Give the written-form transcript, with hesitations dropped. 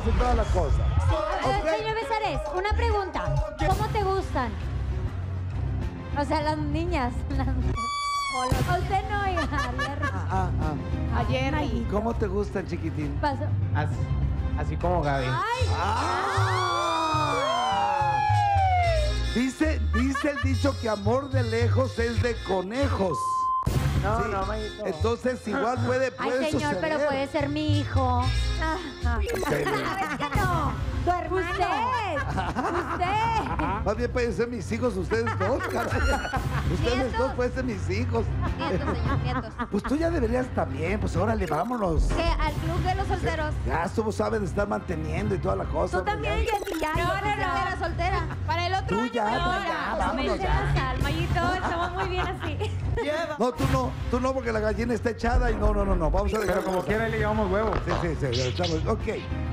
y toda la cosa. Señor Besares, una pregunta. ¿Cómo te gustan? O sea, las niñas. Usted no, hija. A Jerry. ¿Cómo te gustan, chiquitín? Paso. Así como Gaby. Dice el dicho que amor de lejos es de conejos. No, Sí. no, majito. Entonces igual puede Ay, señor, suceder. pero puede ser mi hijo. Sí. ¿Sabes que no? Tu hermano. Usted. Más bien pueden ser mis hijos, ustedes dos, caray. Ustedes dos pueden ser mis hijos. Nietos, señor, nietos. Pues tú ya deberías también, pues órale, vámonos. ¿Qué? ¿Al club de los solteros? Ya tú sabes de estar manteniendo y toda la cosa. Tú también, Jessy, ya. No, Soltera, soltera. Para el otro Tú año. ya, no, ya, vámonos ya. Sal, Mayito, estamos muy bien así. No, tú no, porque la gallina está echada y no. Vamos a dejar. Pero como quiera le llevamos huevos. Sí, estamos. Ok.